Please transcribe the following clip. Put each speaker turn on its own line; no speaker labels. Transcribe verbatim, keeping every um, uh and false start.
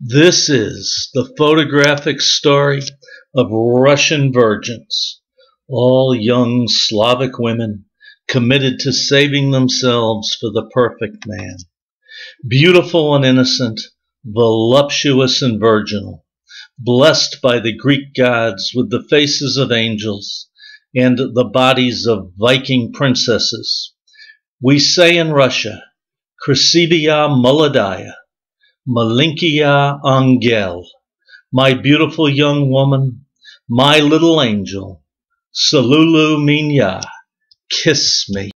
This is the photographic story of Russian virgins, all young Slavic women committed to saving themselves for the perfect man. Beautiful and innocent, voluptuous and virginal, blessed by the Greek gods with the faces of angels and the bodies of Viking princesses. We say in Russia, Cresivi muladaya, milinki angel, my beautiful young woman, my little angel, salulu menya, kiss me.